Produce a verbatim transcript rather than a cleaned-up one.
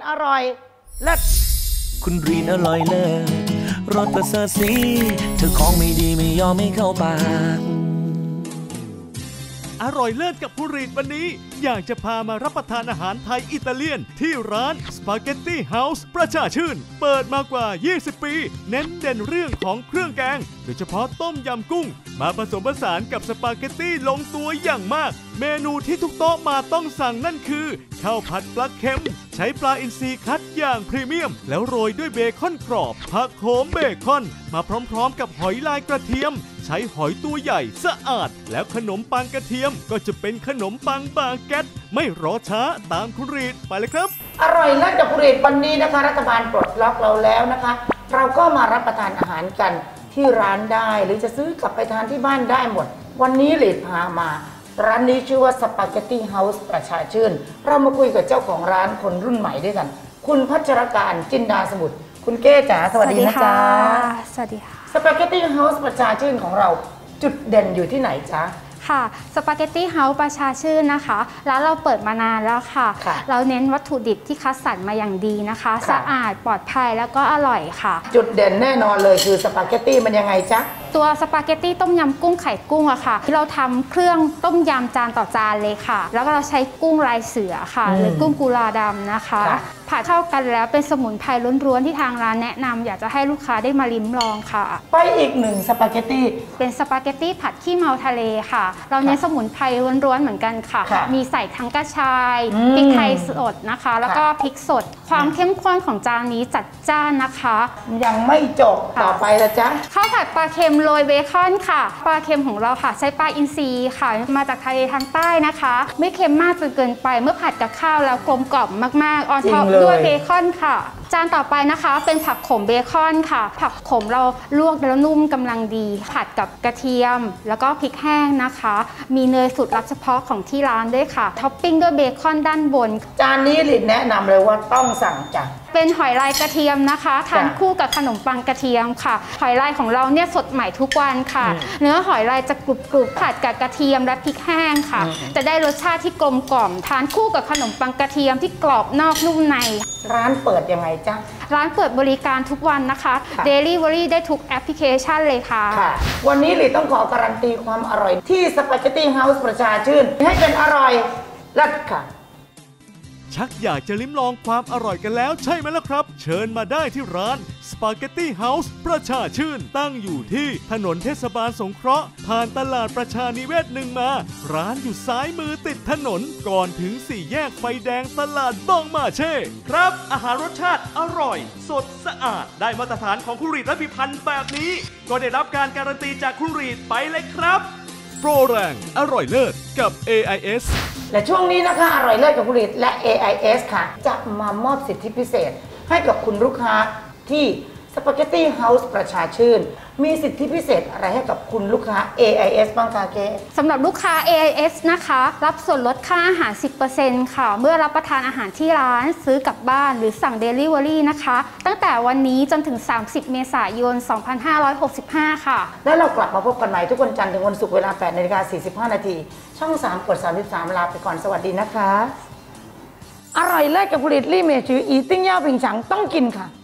อร่อยเลิศคุณรีนอร่อยเลิศรสประเสริฐสีเธอของไม่ดีไม่ยอมไม่เข้าปากอร่อยเลิศกับคุณรีดวันนี้อยากจะพามารับประทานอาหารไทยอิตาเลียนที่ร้านสปาเกตตี้เฮาส์ประชาชื่นเปิดมากว่ายี่สิบปีเน้นเด่นเรื่องของเครื่องแกงโดยเฉพาะต้มยำกุ้งมาผสมผสานกับสปาเกตตี้ลงตัวอย่างมากเมนูที่ทุกโต๊ะมาต้องสั่งนั่นคือข้าวผัดปลาเค็มใช้ปลาอินทรีคัดอย่างพรีเมียมแล้วโรยด้วยเบคอนกรอบผักโขมเบคอนมาพร้อมๆกับหอยลายกระเทียมใช้หอยตัวใหญ่สะอาดแล้วขนมปังกระเทียมก็จะเป็นขนมปังบาเก็ตไม่รอช้าตามคุณรีดไปเลยครับอร่อยเลิศกับคุณรีดวันนี้นะคะรัฐบาลปลดล็อกเราแล้วนะคะเราก็มารับประทานอาหารกันที่ร้านได้หรือจะซื้อกลับไปทานที่บ้านได้หมดวันนี้รีดพามาร้านนี้ชื่อว่าสปาเกตตี้เฮาส์ประชาชื่นเรามาคุยกับเจ้าของร้านคนรุ่นใหม่ด้วยกันคุณพัชรการจินดาสมุทรคุณเก้จ๋าสวัสดีนะจ๊ะสวัสดีค่ะสปาเกตตี้เฮาส์ประชาชื่นของเราจุดเด่นอยู่ที่ไหนจ๊ะค่ะสปาเกตตี้เฮาส์ประชาชื่นนะคะร้านเราเปิดมานานแล้วค่ะเราเน้นวัตถุดิบที่คัดสรรมาอย่างดีนะคะสะอาดปลอดภัยแล้วก็อร่อยค่ะจุดเด่นแน่นอนเลยคือสปาเกตตี้มันยังไงจ๊ะตัวสปาเกตตี้ต้มยำกุ้งไข่กุ้งอะค่ะที่เราทำเครื่องต้มยำจานต่อจานเลยค่ะแล้วก็เราใช้กุ้งลายเสือค่ะหรือกุ้งกุลาดำนะคะผัดเข้ากันแล้วเป็นสมุนไพรล้วนๆที่ทางร้านแนะนำอยากจะให้ลูกค้าได้มาลิ้มลองค่ะไปอีกหนึ่งสปาเกตตี้เป็นสปาเกตตี้ผัดขี้เมาทะเลค่ะเราเน้นสมุนไพรล้วนๆเหมือนกันค่ะมีใส่ทั้งกระชายพริกไทยสดนะคะแล้วก็พริกสดความเข้มข้นของจานนี้จัดจ้านนะคะยังไม่จบต่อไปละจ๊ะข้าวผัดปลาเค็มโรยเบคอนค่ะปลาเค็มของเราค่ะใช้ปลาอินทรีค่ะมาจากทะเลทางใต้นะคะไม่เค็มมากจนเกินไปเมื่อผัดกับข้าวแล้วกลมกล่อมมากๆออนท็อปด้วยเบคอนค่ะจานต่อไปนะคะเป็นผักขมเบคอนค่ะผักขมเราลวกแล้วนุ่มกำลังดีผัดกับกระเทียมแล้วก็พริกแห้งนะคะมีเนยสูตรลับเฉพาะของที่ร้านด้วยค่ะท็อปปิ้งด้วยเบคอนด้านบนจานนี้ลินแนะนำเลยว่าต้องสั่งจ้ะเป็นหอยลายกระเทียมนะคะทานคู่กับขนมปังกระเทียมค่ะหอยลายของเราเนี่ยสดใหม่ทุกวันค่ะเนื้อหอยลายจะกรุบๆผัดกับกระเทียมและพริกแห้งค่ะจะได้รสชาติที่กลมกล่อมทานคู่กับขนมปังกระเทียมที่กรอบนอกนุ่มในร้านเปิดยังไงจ๊ะร้านเปิดบริการทุกวันนะคะ Delivery ได้ทุกแอปพลิเคชันเลยค่ะวันนี้ลิต้องขอการันตีความอร่อยที่สปาเกตตี้เฮาส์ประชาชื่นให้เป็นอร่อยเลิศค่ะชักอยากจะลิ้มลองความอร่อยกันแล้วใช่ไหมล่ะครับเชิญมาได้ที่ร้านสปาเกตตี้เฮาส์ประชาชื่นตั้งอยู่ที่ถนนเทศบาลสงเคราะห์ผ่านตลาดประชานิเวศหนึ่งมาร้านอยู่ซ้ายมือติดถนนก่อนถึงสี่แยกไฟแดงตลาดบองมาเช่ครับอาหารรสชาติอร่อยสดสะอาดได้มาตรฐานของคุณรีดและพิพันธ์แบบนี้ก็ได้รับการการันตีจากคุณรีดไปเลยครับโปรแรงอร่อยเลิศกับ เอ ไอ เอสและช่วงนี้นะคะอร่อยเลิศกับคุณรีดและ เอ ไอ เอส ค่ะจะมามอบสิทธิพิเศษให้กับคุณลูกค้าที่สปาเกตตี้เฮาส์ประชาชื่นมีสิทธิพิเศษอะไรให้กับคุณลูกค้า เอ ไอ เอส บ้างคะเก๋สำหรับลูกค้า เอ ไอ เอส นะคะรับส่วนลดค่าอาหาร สิบเปอร์เซ็นต์ ค่ะเมื่อรับประทานอาหารที่ร้านซื้อกลับบ้านหรือสั่ง Delivery นะคะตั้งแต่วันนี้จนถึงสามสิบเมษายนสองพันห้าร้อยหกสิบห้าค่ะและเรากลับมาพบกันใหม่ทุกวันจันทร์ถึงวันศุกร์เวลา แปดนาฬิกาสี่สิบห้านาทีช่องสามกดสามสิบสามลาไปก่อนสวัสดีนะคะอร่อยเลิศกับผลิตลี่เมจืออีติ้งย่าผิงฉังต้องกินค่ะ